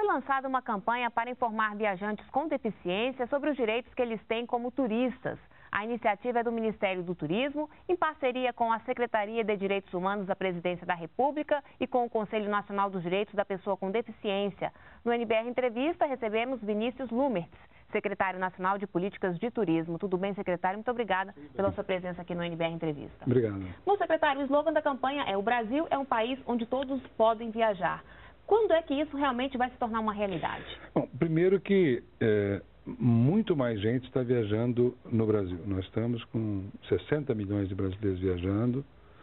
lançada uma campanha para informar viajantes com deficiência sobre os direitos que eles têm como turistas. A iniciativa é do Ministério do Turismo, em parceria com a Secretaria de Direitos Humanos da Presidência da República e com o Conselho Nacional dos Direitos da Pessoa com Deficiência. No NBR Entrevista, recebemos Vinícius Lumertz, secretário nacional de Políticas de Turismo. Tudo bem, secretário? Muito obrigada pela sua presença aqui no NBR Entrevista. Obrigado. Bom, secretário, o slogan da campanha é: o Brasil é um país onde todos podem viajar. Quando é que isso realmente vai se tornar uma realidade? Bom, primeiro que muito mais gente está viajando no Brasil. Nós estamos com 60 milhões de brasileiros viajando,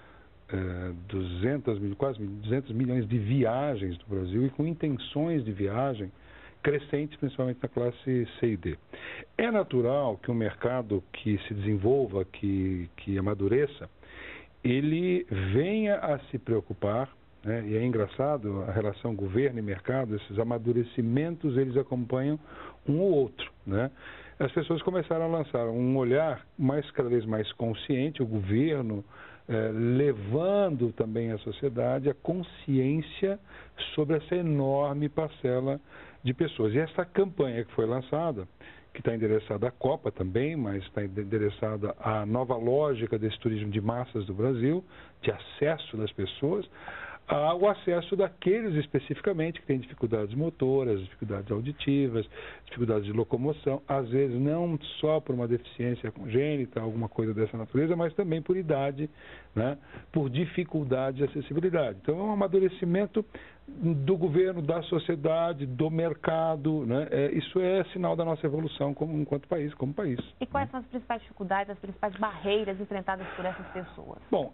quase 200 milhões de viagens do Brasil e com intenções de viagem crescentes, principalmente na classe C e D. É natural que um mercado que se desenvolva, que amadureça, ele venha a se preocupar, né? E é engraçado, a relação governo e mercado, esses amadurecimentos, eles acompanham um ou outro, né? As pessoas começaram a lançar um olhar cada vez mais consciente, o governo levando também à sociedade a consciência sobre essa enorme parcela de pessoas. E essa campanha que foi lançada, que está endereçada à Copa também, mas está endereçada à nova lógica desse turismo de massas do Brasil, de acesso das pessoas, ao acesso daqueles especificamente que têm dificuldades motoras, dificuldades auditivas, dificuldades de locomoção, às vezes não só por uma deficiência congênita, alguma coisa dessa natureza, mas também por idade, né, por dificuldade de acessibilidade. Então é um amadurecimento do governo, da sociedade, do mercado, né? Isso é sinal da nossa evolução enquanto país, como país. E quais são as principais dificuldades, as principais barreiras enfrentadas por essas pessoas? Bom,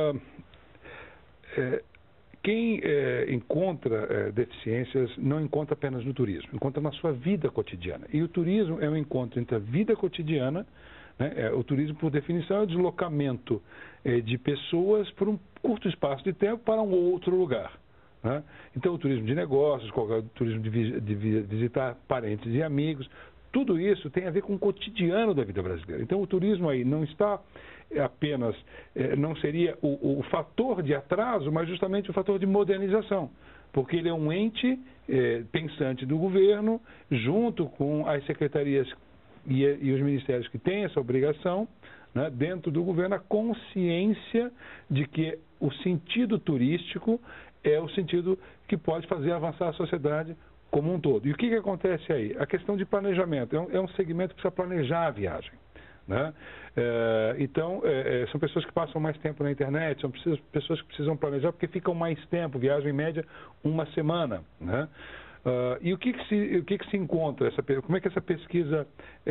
quem encontra deficiências não encontra apenas no turismo, encontra na sua vida cotidiana. E o turismo é um encontro entre a vida cotidiana, né? O turismo, por definição, é o deslocamento de pessoas por um curto espaço de tempo para um outro lugar, né? Então, o turismo de negócios, o turismo de visitar parentes e amigos, tudo isso tem a ver com o cotidiano da vida brasileira. Então, o turismo aí não está apenas, não seria o fator de atraso, mas justamente o fator de modernização, porque ele é um ente pensante do governo, junto com as secretarias e os ministérios que têm essa obrigação, né, dentro do governo, a consciência de que o sentido turístico é o sentido que pode fazer avançar a sociedade como um todo. E o que acontece aí? A questão de planejamento. É um segmento que precisa planejar a viagem, né? Então, são pessoas que passam mais tempo na internet, são pessoas que precisam planejar porque ficam mais tempo, viajam em média uma semana, né? E o que se encontra? Como é que essa pesquisa,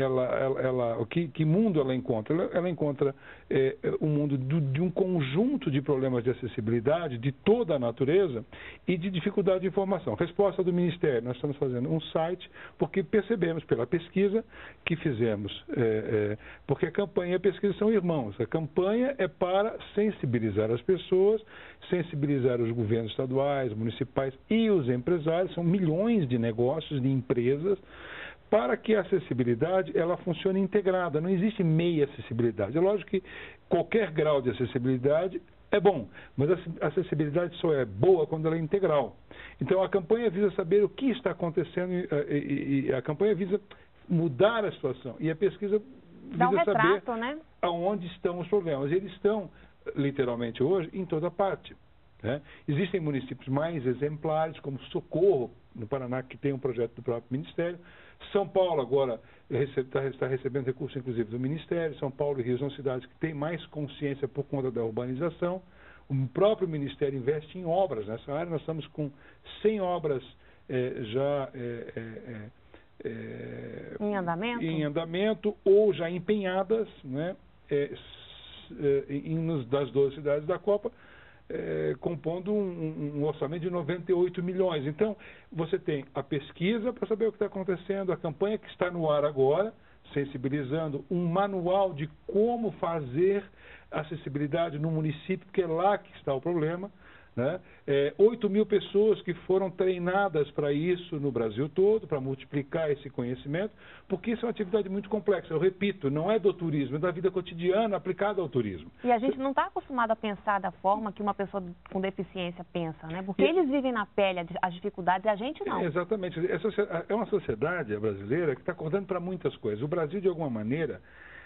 que mundo ela encontra? Ela encontra um mundo de um conjunto de problemas de acessibilidade de toda a natureza e de dificuldade de informação. Resposta do Ministério: nós estamos fazendo um site porque percebemos pela pesquisa que fizemos, porque a campanha e a pesquisa são irmãos. A campanha é para sensibilizar as pessoas, sensibilizar os governos estaduais, municipais e os empresários, são milhões de negócios, de empresas, para que a acessibilidade ela funcione integrada. Não existe meia acessibilidade. É lógico que qualquer grau de acessibilidade é bom, mas a acessibilidade só é boa quando ela é integral. Então a campanha visa saber o que está acontecendo e a campanha visa mudar a situação. E a pesquisa visa saber aonde estão os problemas. E eles estão, literalmente hoje, em toda parte, né? Existem municípios mais exemplares, como Socorro, no Paraná, que tem um projeto do próprio Ministério. São Paulo agora está recebendo recursos, inclusive, do Ministério. São Paulo e Rio são cidades que têm mais consciência por conta da urbanização. O próprio Ministério investe em obras nessa área. Nós estamos com 100 obras em andamento ou já empenhadas, né? Das 12 cidades da Copa, compondo um orçamento de 98 milhões. Então, você tem a pesquisa para saber o que está acontecendo, a campanha que está no ar agora, sensibilizando, um manual de como fazer acessibilidade no município, porque é lá que está o problema, né? 8 mil pessoas que foram treinadas para isso no Brasil todo, para multiplicar esse conhecimento, porque isso é uma atividade muito complexa. Eu repito, não é do turismo, é da vida cotidiana aplicada ao turismo. E a gente não está acostumado a pensar da forma que uma pessoa com deficiência pensa, né? Porque eles vivem na pele as dificuldades e a gente não. Exatamente. É uma sociedade brasileira que está acordando para muitas coisas. O Brasil, de alguma maneira,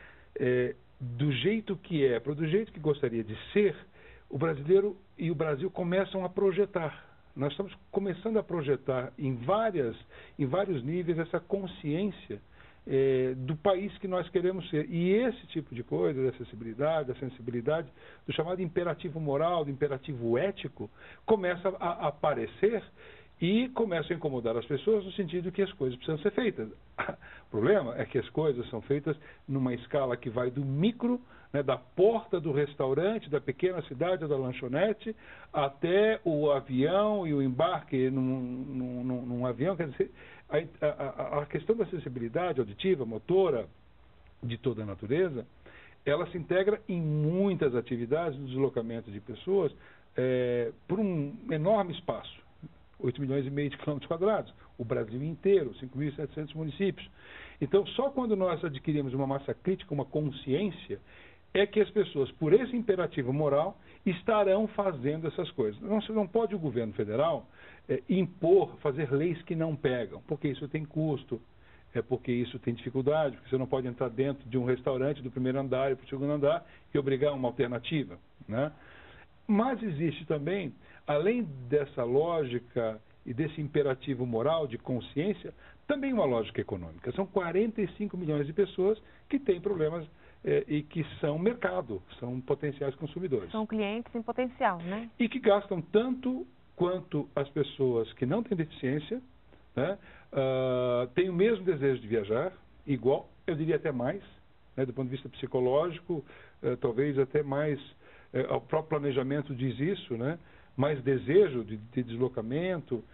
do jeito que é, do jeito que gostaria de ser, o brasileiro e o Brasil começam a projetar. Nós estamos começando a projetar em vários níveis essa consciência do país que nós queremos ser. E esse tipo de coisa, da acessibilidade, da sensibilidade, do chamado imperativo moral, do imperativo ético, começa a aparecer e começa a incomodar as pessoas no sentido que as coisas precisam ser feitas. O problema é que as coisas são feitas numa escala que vai do micro, né, da porta do restaurante, da pequena cidade ou da lanchonete, até o avião e o embarque num avião. Quer dizer, a questão da acessibilidade auditiva, motora, de toda a natureza, ela se integra em muitas atividades do deslocamento de pessoas por um enorme espaço. 8 milhões e meio de quilômetros quadrados, o Brasil inteiro, 5.700 municípios. Então, só quando nós adquirimos uma massa crítica, uma consciência, é que as pessoas, por esse imperativo moral, estarão fazendo essas coisas. Não pode o governo federal impor, fazer leis que não pegam, porque isso tem custo, porque isso tem dificuldade, porque você não pode entrar dentro de um restaurante do primeiro andar e para o segundo andar e obrigar uma alternativa, né? Mas existe também, além dessa lógica e desse imperativo moral de consciência, também uma lógica econômica. São 45 milhões de pessoas que têm problemas e que são mercado, são potenciais consumidores. São clientes em potencial, né? E que gastam tanto quanto as pessoas que não têm deficiência, né? Têm o mesmo desejo de viajar, igual, eu diria até mais, né? Do ponto de vista psicológico, talvez até mais. O próprio planejamento diz isso, né? Mais desejo de deslocamento,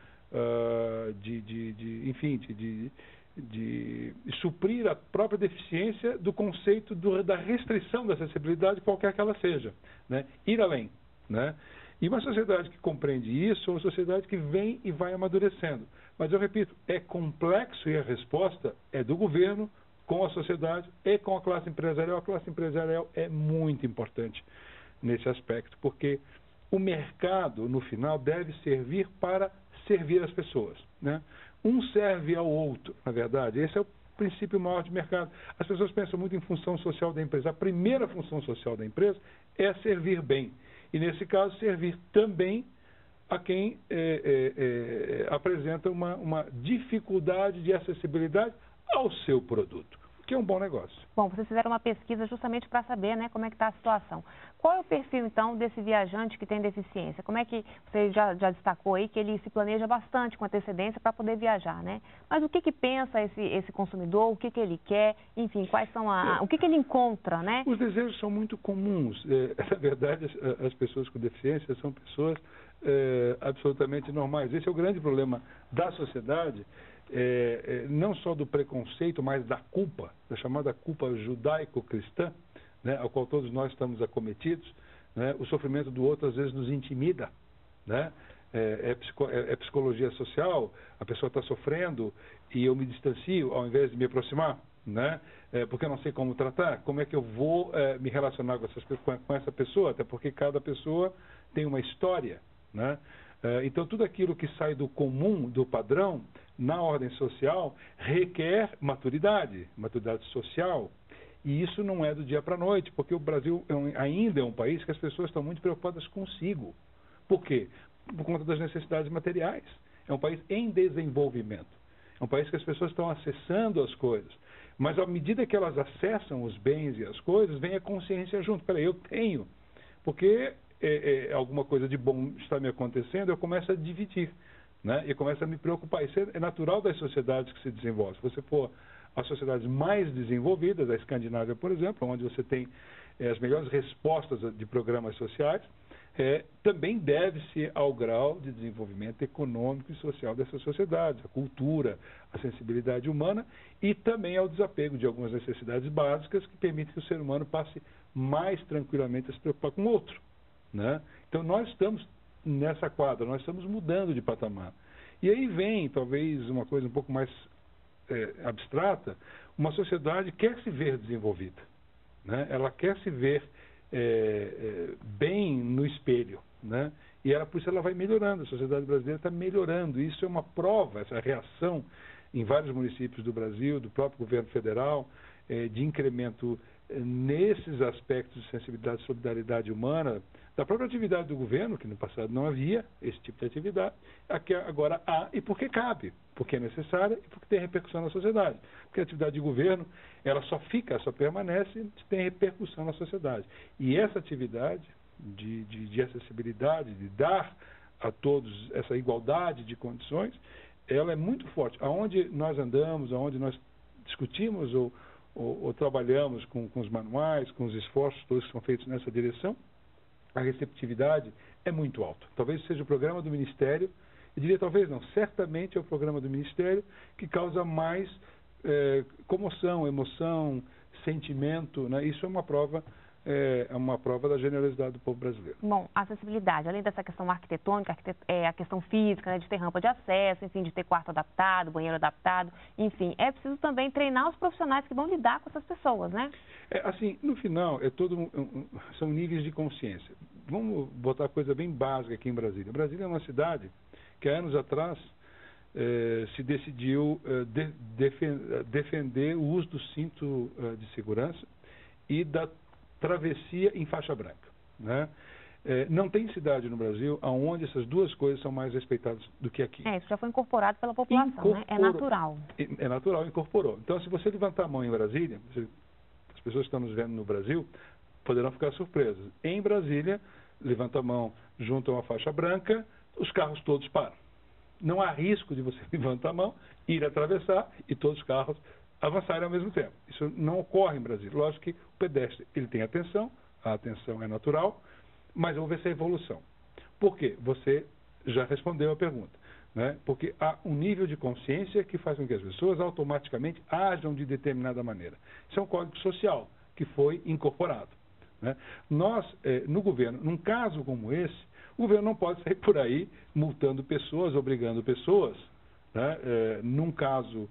de suprir a própria deficiência do conceito da restrição da acessibilidade, qualquer que ela seja, né? Ir além, né? E uma sociedade que compreende isso é uma sociedade que vem e vai amadurecendo. Mas eu repito, é complexo e a resposta é do governo, com a sociedade e com a classe empresarial. A classe empresarial é muito importante nesse aspecto, porque o mercado, no final, deve servir para servir as pessoas, né? Um serve ao outro, na verdade. Esse é o princípio maior de mercado. As pessoas pensam muito em função social da empresa. A primeira função social da empresa é servir bem. E, nesse caso, servir também a quem apresenta uma dificuldade de acessibilidade ao seu produto, que é um bom negócio. Bom, vocês fizeram uma pesquisa justamente para saber, né, como é que está a situação. Qual é o perfil, então, desse viajante que tem deficiência? Como é que você já destacou aí que ele se planeja bastante com antecedência para poder viajar, né? Mas o que pensa esse consumidor, o que ele quer, enfim, quais são o que ele encontra, né? Os desejos são muito comuns. Na verdade, as pessoas com deficiência são pessoas absolutamente normais. Esse é o grande problema da sociedade. Não só do preconceito, mas da culpa, da chamada culpa judaico-cristã, né, ao qual todos nós estamos acometidos, né? O sofrimento do outro às vezes nos intimida, né? É psicologia social, a pessoa está sofrendo e eu me distancio ao invés de me aproximar, né? Porque eu não sei como tratar, como é que eu vou me relacionar com essa pessoa, até porque cada pessoa tem uma história, né? Então, tudo aquilo que sai do comum, do padrão, na ordem social, requer maturidade social. E isso não é do dia para a noite, porque o Brasil ainda é um país que as pessoas estão muito preocupadas consigo. Por quê? Por conta das necessidades materiais. É um país em desenvolvimento. É um país que as pessoas estão acessando as coisas. Mas, à medida que elas acessam os bens e as coisas, vem a consciência junto. Peraí, eu tenho. Porque alguma coisa de bom está me acontecendo, eu começo a dividir, né? E começo a me preocupar. Isso é natural das sociedades que se desenvolvem. Se você for as sociedades mais desenvolvidas, a Escandinávia, por exemplo, onde você tem as melhores respostas de programas sociais, também deve-se ao grau de desenvolvimento econômico e social dessas sociedades, a cultura, a sensibilidade humana e também ao desapego de algumas necessidades básicas que permitem que o ser humano passe mais tranquilamente a se preocupar com o outro, né? Então, nós estamos nessa quadra, nós estamos mudando de patamar. E aí vem, talvez, uma coisa um pouco mais abstrata, uma sociedade quer se ver desenvolvida, né? Ela quer se ver bem no espelho, né? E por isso ela vai melhorando, a sociedade brasileira está melhorando. Isso é uma prova, essa reação em vários municípios do Brasil, do próprio governo federal, de incremento nesses aspectos de sensibilidade e solidariedade humana, da própria atividade do governo, que no passado não havia esse tipo de atividade, aqui agora há, e porque cabe, porque é necessária e porque tem repercussão na sociedade. Porque a atividade de governo, ela só permanece se tem repercussão na sociedade. E essa atividade de acessibilidade, de dar a todos essa igualdade de condições, ela é muito forte. Aonde nós andamos, aonde nós discutimos ou trabalhamos com os manuais, com os esforços todos que são feitos nessa direção, a receptividade é muito alta. Talvez seja o programa do Ministério, eu diria talvez não, certamente é o programa do Ministério que causa mais comoção, emoção, sentimento, né? Isso é uma prova da generosidade do povo brasileiro. Bom, acessibilidade, além dessa questão arquitetônica, a questão física, né, de ter rampa de acesso, enfim, de ter quarto adaptado, banheiro adaptado, enfim, é preciso também treinar os profissionais que vão lidar com essas pessoas, né? Assim, no final, são níveis de consciência. Vamos botar a coisa bem básica aqui em Brasília. Brasília é uma cidade que há anos atrás se decidiu defender o uso do cinto de segurança e da travessia em faixa branca, né? Não tem cidade no Brasil onde essas duas coisas são mais respeitadas do que aqui. Isso já foi incorporado pela população, né? É natural. É natural, incorporou. Então, se você levantar a mão em Brasília, as pessoas que estão nos vendo no Brasil poderão ficar surpresas. Em Brasília, levanta a mão junto a uma faixa branca, os carros todos param. Não há risco de você levantar a mão, ir atravessar e todos os carros avançarem ao mesmo tempo. Isso não ocorre em Brasília. Lógico que o pedestre ele tem atenção, a atenção é natural, mas houve essa evolução. Por quê? Você já respondeu a pergunta, né? Porque há um nível de consciência que faz com que as pessoas automaticamente ajam de determinada maneira. Isso é um código social que foi incorporado, né? Nós, no governo, num caso como esse, o governo não pode sair por aí multando pessoas, obrigando pessoas, né? Num caso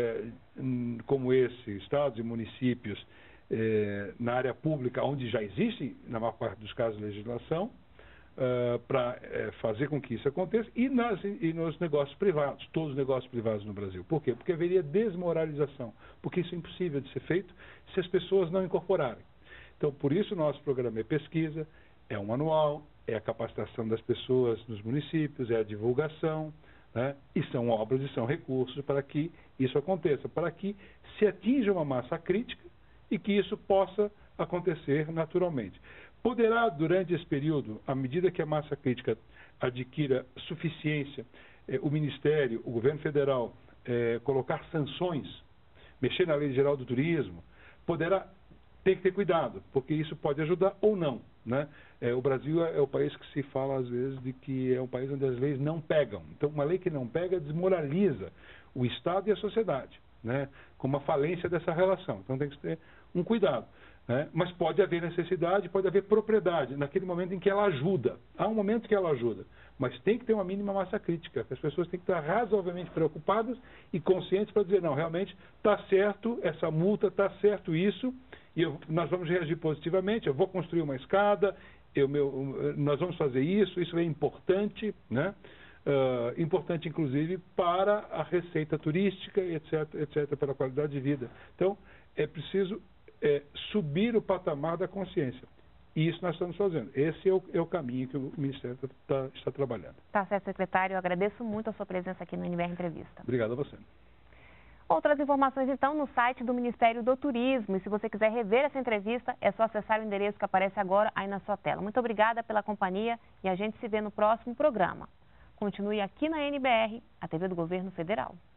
como esse, estados e municípios na área pública, onde já existe, na maior parte dos casos, legislação, para fazer com que isso aconteça, e nos negócios privados, todos os negócios privados no Brasil. Por quê? Porque haveria desmoralização, porque isso é impossível de ser feito se as pessoas não incorporarem. Então, por isso, o nosso programa é pesquisa, é um manual, é a capacitação das pessoas nos municípios, é a divulgação, né? E são obras e são recursos para que isso aconteça, para que se atinja uma massa crítica e que isso possa acontecer naturalmente. Poderá, durante esse período, à medida que a massa crítica adquira suficiência, o Ministério, o Governo Federal, colocar sanções, mexer na Lei Geral do Turismo, poderá ter que ter cuidado, porque isso pode ajudar ou não, né? O Brasil é o país que se fala, às vezes, de que é um país onde as leis não pegam. Então, uma lei que não pega desmoraliza o Estado e a sociedade, né? Com uma falência dessa relação. Então, tem que ter um cuidado, né? Mas pode haver necessidade, pode haver propriedade, naquele momento em que ela ajuda. Há um momento que ela ajuda, mas tem que ter uma mínima massa crítica. As pessoas têm que estar razoavelmente preocupadas e conscientes para dizer, não, realmente está certo essa multa, está certo isso, e nós vamos reagir positivamente, eu vou construir uma escada, nós vamos fazer isso é importante, né? Importante, inclusive, para a receita turística, etc., pela qualidade de vida. Então, é preciso subir o patamar da consciência. E isso nós estamos fazendo. Esse é o caminho que o Ministério está trabalhando. Tá certo, secretário. Eu agradeço muito a sua presença aqui no NBR Entrevista. Obrigado a você. Outras informações, então, no site do Ministério do Turismo. E se você quiser rever essa entrevista, é só acessar o endereço que aparece agora aí na sua tela. Muito obrigada pela companhia e a gente se vê no próximo programa. Continue aqui na NBR, a TV do Governo Federal.